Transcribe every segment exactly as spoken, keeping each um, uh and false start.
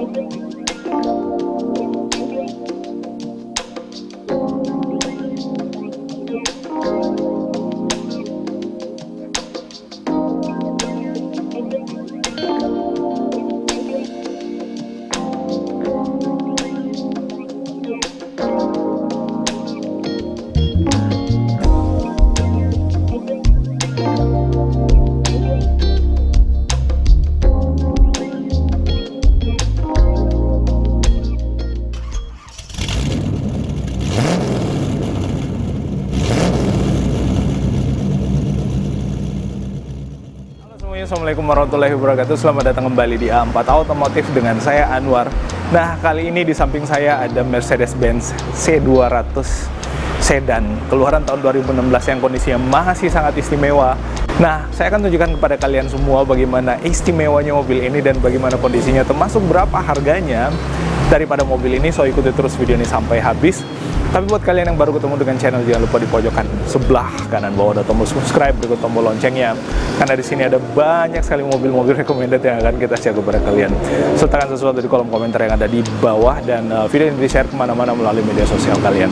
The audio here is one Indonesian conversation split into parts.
Assalamualaikum warahmatullahi wabarakatuh. Selamat datang kembali di A empat Automotif dengan saya Anwar. Nah, kali ini di samping saya ada Mercedes-Benz C dua ratus Sedan keluaran tahun dua ribu enam belas yang kondisinya masih sangat istimewa. Nah, saya akan tunjukkan kepada kalian semua bagaimana istimewanya mobil ini dan bagaimana kondisinya, termasuk berapa harganya daripada mobil ini. So, ikuti terus video ini sampai habis. Tapi buat kalian yang baru ketemu dengan channel, jangan lupa di pojokan sebelah kanan bawah ada tombol subscribe, berikut tombol loncengnya. Karena di sini ada banyak sekali mobil-mobil recommended yang akan kita share kepada kalian. Sertakan sesuatu di kolom komentar yang ada di bawah, dan uh, video ini di-share kemana-mana melalui media sosial kalian.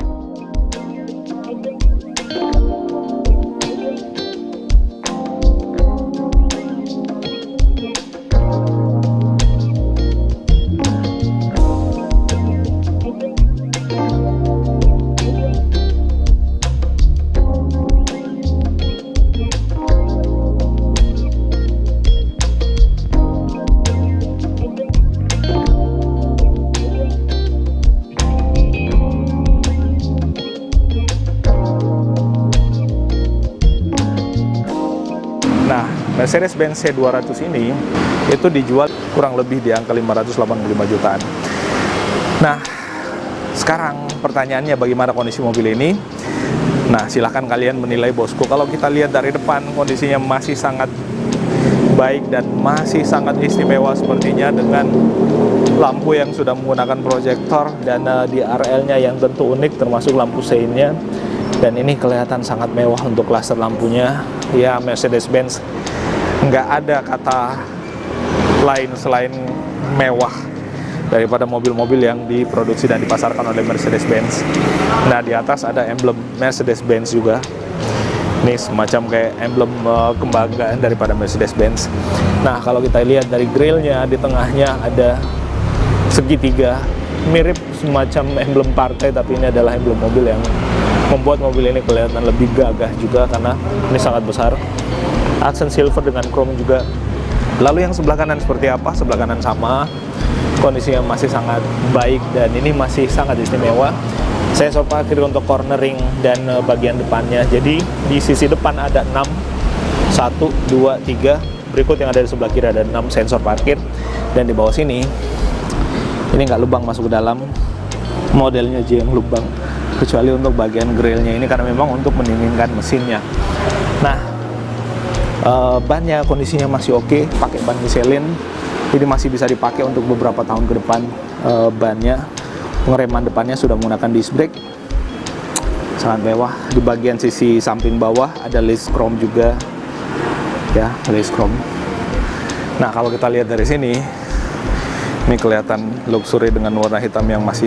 Mercedes-Benz C dua ratus ini itu dijual kurang lebih di angka lima ratus delapan puluh lima jutaan. Nah, sekarang pertanyaannya bagaimana kondisi mobil ini? Nah, silahkan kalian menilai bosku. Kalau kita lihat dari depan, kondisinya masih sangat baik dan masih sangat istimewa sepertinya, dengan lampu yang sudah menggunakan proyektor dan uh, di R L-nya yang tentu unik, termasuk lampu seinnya. Dan ini kelihatan sangat mewah untuk klaster lampunya. Ya, Mercedes-Benz nggak ada kata lain selain mewah daripada mobil-mobil yang diproduksi dan dipasarkan oleh Mercedes-Benz. Nah, di atas ada emblem Mercedes-Benz juga. Ini semacam kayak emblem uh, kebanggaan daripada Mercedes-Benz. Nah, kalau kita lihat dari grillnya, di tengahnya ada segitiga, mirip semacam emblem partai, tapi ini adalah emblem mobil yang membuat mobil ini kelihatan lebih gagah juga karena ini sangat besar. Aksen silver dengan chrome juga. Lalu yang sebelah kanan seperti apa? Sebelah kanan sama, kondisinya masih sangat baik dan ini masih sangat istimewa. Saya sensor parkir untuk cornering dan bagian depannya. Jadi di sisi depan ada enam, satu, dua, tiga. Berikut yang ada di sebelah kiri ada enam sensor parkir. Dan di bawah sini, ini nggak lubang masuk ke dalam, modelnya aja yang lubang, kecuali untuk bagian grillnya ini karena memang untuk mendinginkan mesinnya. Nah, Uh, bannya kondisinya masih oke, okay, pakai ban Michelin, jadi masih bisa dipakai untuk beberapa tahun ke depan. Uh, bannya, pengereman depannya sudah menggunakan disc brake, sangat mewah. Di bagian sisi samping bawah ada lace chrome juga, ya, lace chrome. Nah, kalau kita lihat dari sini, ini kelihatan luxury dengan warna hitam yang masih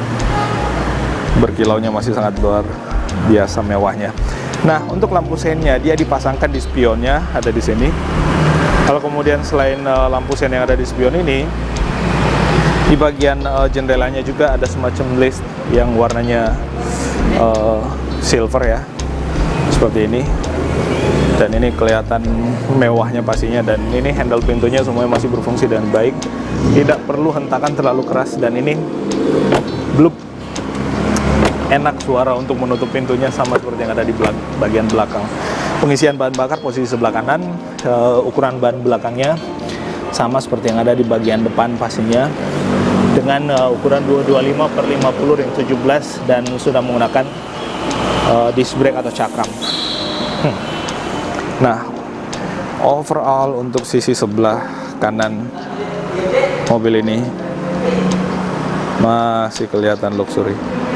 berkilaunya, masih sangat luar biasa mewahnya. Nah, untuk lampu seinnya dia dipasangkan di spionnya, ada di sini. Kalau kemudian selain uh, lampu sein yang ada di spion ini, di bagian uh, jendelanya juga ada semacam list yang warnanya uh, silver ya, seperti ini. Dan ini kelihatan mewahnya pastinya, dan ini handle pintunya semuanya masih berfungsi dengan baik, tidak perlu hentakan terlalu keras, dan ini blue. Enak suara untuk menutup pintunya, sama seperti yang ada di belak bagian belakang. Pengisian bahan bakar posisi sebelah kanan, uh, ukuran ban belakangnya sama seperti yang ada di bagian depan pastinya, dengan uh, ukuran dua dua lima per lima puluh ring tujuh belas dan sudah menggunakan uh, disc brake atau cakram. Hmm. Nah, overall untuk sisi sebelah kanan mobil ini masih kelihatan luxury.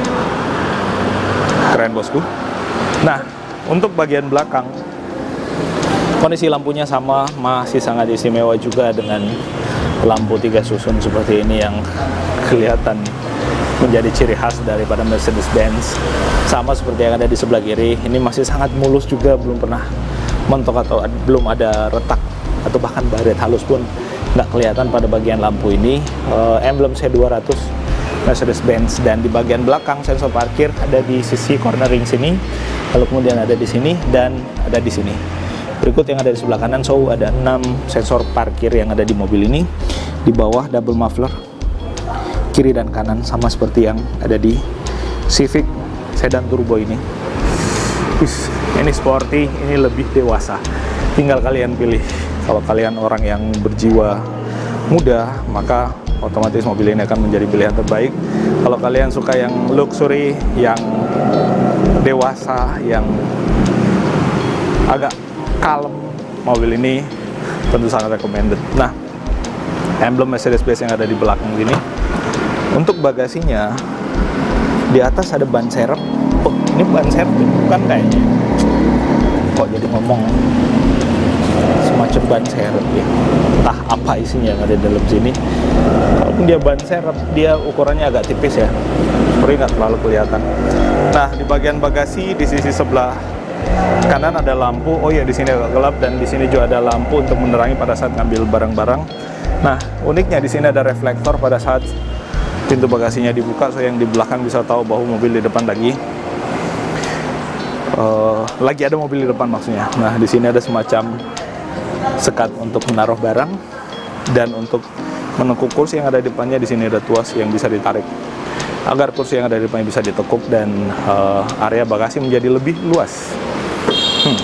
Keren bosku. Nah, untuk bagian belakang, kondisi lampunya sama, masih sangat istimewa juga dengan lampu tiga susun seperti ini yang kelihatan menjadi ciri khas daripada Mercedes-Benz. Sama seperti yang ada di sebelah kiri, ini masih sangat mulus juga, belum pernah mentok atau ad, belum ada retak atau bahkan baret halus pun nggak kelihatan pada bagian lampu ini. uh, Emblem C dua ratus Mercedes-Benz, dan di bagian belakang sensor parkir ada di sisi cornering sini, lalu kemudian ada di sini dan ada di sini. Berikut yang ada di sebelah kanan, so ada enam sensor parkir yang ada di mobil ini. Di bawah double muffler, kiri dan kanan sama seperti yang ada di Civic sedan turbo ini. Ush, ini sporty, ini lebih dewasa. Tinggal kalian pilih. Kalau kalian orang yang berjiwa muda, maka otomatis mobil ini akan menjadi pilihan terbaik. Kalau kalian suka yang luxury, yang dewasa, yang agak kalem, mobil ini tentu sangat recommended. Nah, emblem Mercedes-Benz yang ada di belakang sini. Untuk bagasinya, di atas ada ban serep. Oh, ini ban serep bukan kayaknya. Kok jadi ngomong semacam ban serep ya? Entah apa isinya yang ada di dalam sini. Kalaupun dia ban serep, dia ukurannya agak tipis ya, seperti nggak terlalu kelihatan. Nah, di bagian bagasi di sisi sebelah kanan ada lampu. Oh ya, di sini agak gelap, dan di sini juga ada lampu untuk menerangi pada saat ngambil barang-barang. Nah, uniknya di sini ada reflektor pada saat pintu bagasinya dibuka, so yang di belakang bisa tahu bahwa mobil di depan lagi uh, lagi ada mobil di depan maksudnya. Nah, di sini ada semacam sekat untuk menaruh barang, dan untuk menekuk kursi yang ada di depannya di sini ada tuas yang bisa ditarik agar kursi yang ada di depannya bisa ditekuk, dan uh, area bagasi menjadi lebih luas. Hmm.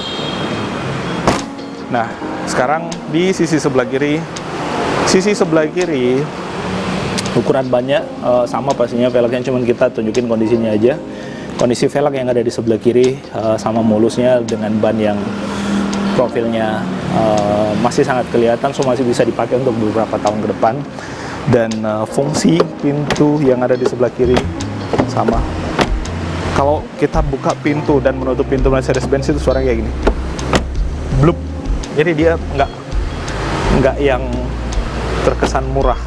Nah, sekarang di sisi sebelah kiri, sisi sebelah kiri ukuran bannya uh, sama pastinya, velgnya cuman kita tunjukin kondisinya aja. Kondisi velg yang ada di sebelah kiri uh, sama mulusnya, dengan ban yang profilnya uh, masih sangat kelihatan, so masih bisa dipakai untuk beberapa tahun ke depan. Dan uh, fungsi pintu yang ada di sebelah kiri sama. Kalau kita buka pintu dan menutup pintu Mercedes-Benz itu suaranya kayak gini, blup. Jadi dia nggak nggak yang terkesan murah,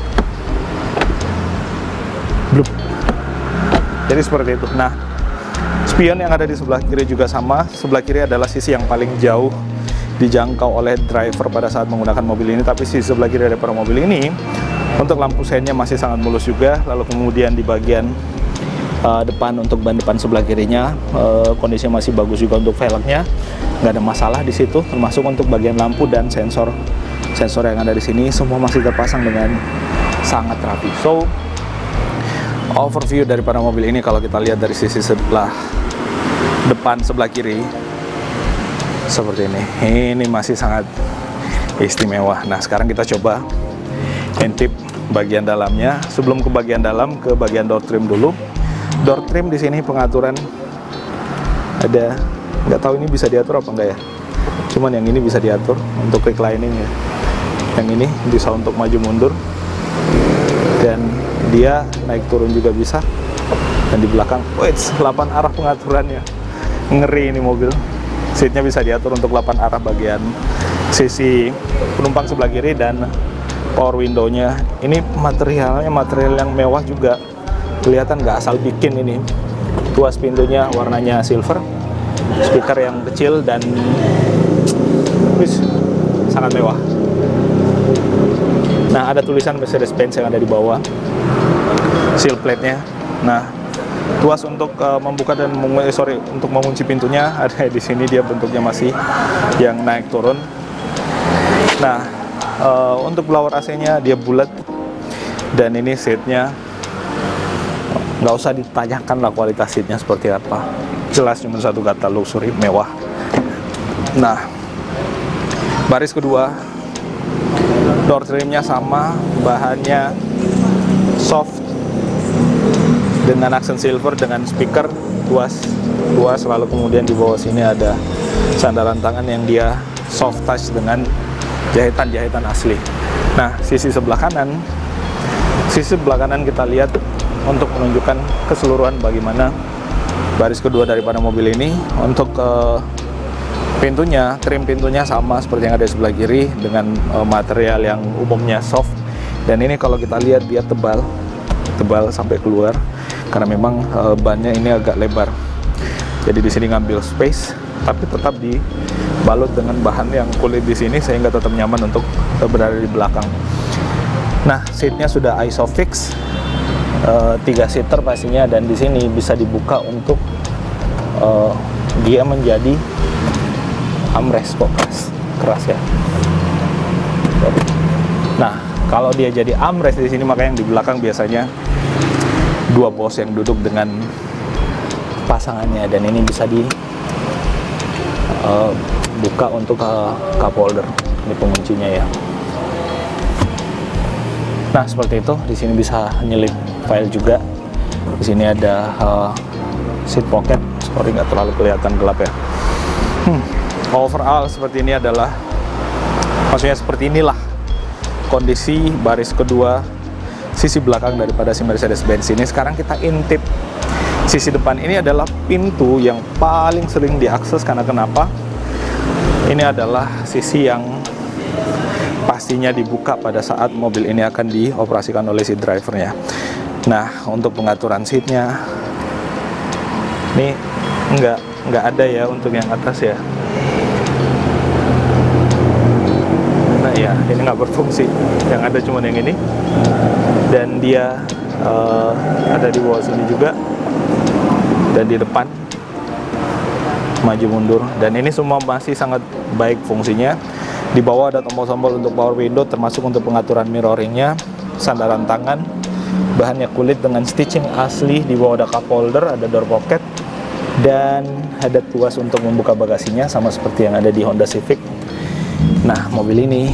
blup. Jadi seperti itu. Nah, spion yang ada di sebelah kiri juga sama. Sebelah kiri adalah sisi yang paling jauh dijangkau oleh driver pada saat menggunakan mobil ini. Tapi sisi sebelah kiri daripada mobil ini, untuk lampu seinnya masih sangat mulus juga. Lalu kemudian di bagian uh, depan, untuk ban depan sebelah kirinya, uh, kondisinya masih bagus juga untuk velgnya, nggak ada masalah di situ. Termasuk untuk bagian lampu dan sensor sensor yang ada di sini, semua masih terpasang dengan sangat rapi. So, overview daripada mobil ini kalau kita lihat dari sisi sebelah depan sebelah kiri seperti ini. Ini masih sangat istimewa. Nah, sekarang kita coba intip bagian dalamnya. Sebelum ke bagian dalam, ke bagian door trim dulu. Door trim di sini pengaturan ada, nggak tahu ini bisa diatur apa enggak ya. Cuman yang ini bisa diatur untuk reclining ya. Yang ini bisa untuk maju mundur, dan dia naik turun juga bisa. Dan di belakang, wait, delapan arah pengaturannya. Ngeri ini mobil. Seatnya bisa diatur untuk delapan arah bagian sisi penumpang sebelah kiri, dan power window-nya ini materialnya material yang mewah juga, kelihatan nggak asal bikin ini. Tuas pintunya warnanya silver, speaker yang kecil, dan wis, sangat mewah. Nah, ada tulisan Mercedes-Benz yang ada di bawah seal plate-nya. Nah, tuas untuk uh, membuka dan meng eh, sorry untuk mengunci pintunya ada di sini. Dia bentuknya masih yang naik turun. Nah, uh, untuk blower A C-nya dia bulat, dan ini seatnya nggak usah ditanyakan lah kualitas seatnya seperti apa. Jelas cuma satu kata, luxury, mewah. Nah, baris kedua, door trimnya sama, bahannya soft dengan aksen silver, dengan speaker tuas tuas lalu kemudian di bawah sini ada sandaran tangan yang dia soft touch dengan jahitan-jahitan asli. Nah, sisi sebelah kanan, sisi sebelah kanan kita lihat untuk menunjukkan keseluruhan bagaimana baris kedua daripada mobil ini. Untuk uh, pintunya, trim pintunya sama seperti yang ada di sebelah kiri, dengan uh, material yang umumnya soft, Dan ini kalau kita lihat dia tebal, tebal sampai keluar karena memang uh, bannya ini agak lebar. Jadi di sini ngambil space, tapi tetap dibalut dengan bahan yang kulit di sini sehingga tetap nyaman untuk uh, berada di belakang. Nah, seatnya sudah Isofix, uh, tiga seater pastinya, dan di sini bisa dibuka untuk uh, dia menjadi armrest. Kok keras, keras ya. Nah, kalau dia jadi armrest di sini, maka yang di belakang biasanya dua bos yang duduk dengan pasangannya, dan ini bisa dibuka uh, untuk uh, cup holder. Ini penguncinya ya. Nah, seperti itu. Di sini bisa nyelip file juga. Di sini ada uh, seat pocket. Sorry, nggak terlalu kelihatan gelap ya. Hmm. Overall seperti ini adalah, maksudnya seperti inilah kondisi baris kedua sisi belakang daripada si Mercedes-Benz ini. Sekarang kita intip sisi depan. Ini adalah pintu yang paling sering diakses karena kenapa? Ini adalah sisi yang pastinya dibuka pada saat mobil ini akan dioperasikan oleh si drivernya. Nah, untuk pengaturan seatnya, ini nggak nggak ada ya untuk yang atas ya. Nah ya, ini nggak berfungsi. Yang ada cuma yang ini, dan dia uh, ada di bawah sini juga, dan di depan maju mundur, dan ini semua masih sangat baik fungsinya. Di bawah ada tombol-tombol untuk power window, termasuk untuk pengaturan mirroringnya, sandaran tangan, bahannya kulit dengan stitching asli. Di bawah ada cup holder, ada door pocket, dan ada tuas untuk membuka bagasinya, sama seperti yang ada di Honda Civic. Nah, mobil ini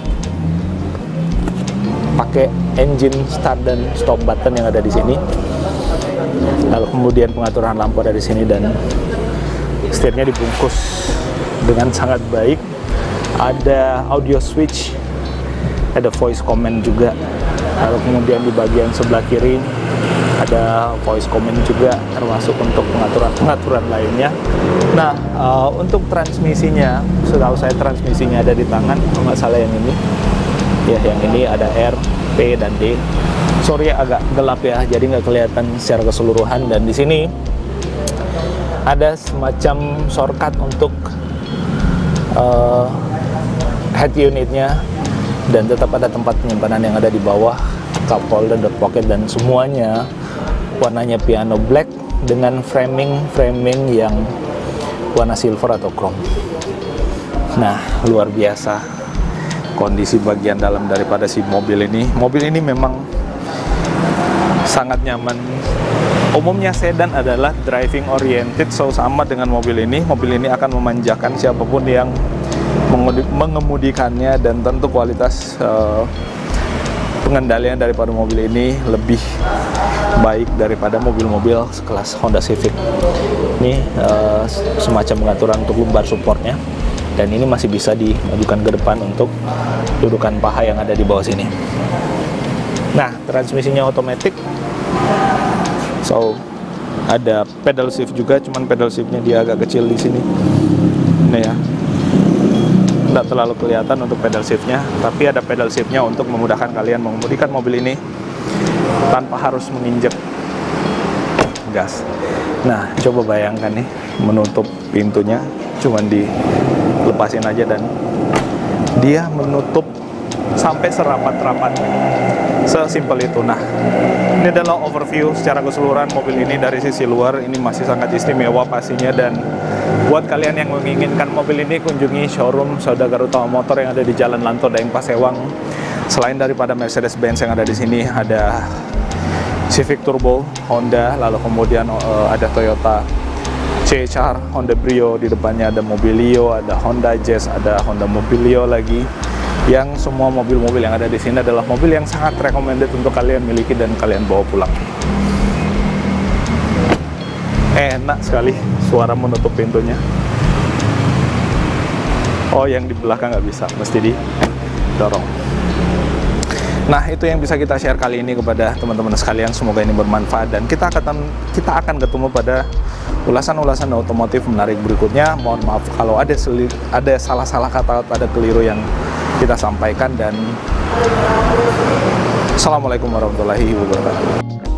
pakai engine start dan stop button yang ada di sini. Lalu kemudian pengaturan lampu ada di sini, dan setirnya dibungkus dengan sangat baik. Ada audio switch, ada voice command juga. Lalu kemudian di bagian sebelah kiri ada voice command juga, termasuk untuk pengaturan-pengaturan lainnya. Nah, uh, untuk transmisinya, setahu saya transmisinya ada di tangan, kalau nggak salah yang ini. Ya, yang ini ada R, P, dan D. Sorry agak gelap ya, jadi nggak kelihatan secara keseluruhan. Dan di sini ada semacam shortcut untuk uh, head unitnya, dan tetap ada tempat penyimpanan yang ada di bawah, cup holder, door pocket, dan semuanya warnanya piano black dengan framing-framing yang warna silver atau chrome. Nah, luar biasa kondisi bagian dalam daripada si mobil ini. Mobil ini memang sangat nyaman. Umumnya sedan adalah driving oriented, so sama dengan mobil ini. Mobil ini akan memanjakan siapapun yang mengemudikannya, dan tentu kualitas uh, pengendalian daripada mobil ini lebih baik daripada mobil-mobil sekelas Honda Civic. Ini uh, semacam pengaturan untuk lumbar supportnya, dan ini masih bisa dimajukan ke depan untuk dudukan paha yang ada di bawah sini. Nah, transmisinya otomatis, so ada pedal shift juga, cuman pedal shiftnya dia agak kecil di sini. Ini ya, tidak terlalu kelihatan untuk pedal shiftnya, tapi ada pedal shiftnya untuk memudahkan kalian mengemudikan mobil ini tanpa harus menginjek gas. Nah, coba bayangkan nih, menutup pintunya cuman dilepasin aja, dan dia menutup sampai serapat-rapatnya, sesimpel itu. Nah, ini adalah overview secara keseluruhan mobil ini dari sisi luar. Ini masih sangat istimewa pastinya, dan buat kalian yang menginginkan mobil ini, kunjungi showroom Saudagar Utama Motor yang ada di Jalan Lanto, Daeng, Pasewang. Selain daripada Mercedes-Benz yang ada di sini, ada Civic Turbo Honda, lalu kemudian uh, ada Toyota C H R, Honda Brio, di depannya ada Mobilio, ada Honda Jazz, ada Honda Mobilio lagi. Yang semua mobil-mobil yang ada di sini adalah mobil yang sangat recommended untuk kalian miliki dan kalian bawa pulang. Enak sekali suara menutup pintunya. Oh, yang di belakang nggak bisa, mesti didorong. Nah, itu yang bisa kita share kali ini kepada teman-teman sekalian. Semoga ini bermanfaat, dan kita akan kita akan ketemu pada ulasan-ulasan otomotif menarik berikutnya. Mohon maaf kalau ada selir, ada salah-salah kata, ada keliru yang kita sampaikan, dan Assalamualaikum warahmatullahi wabarakatuh.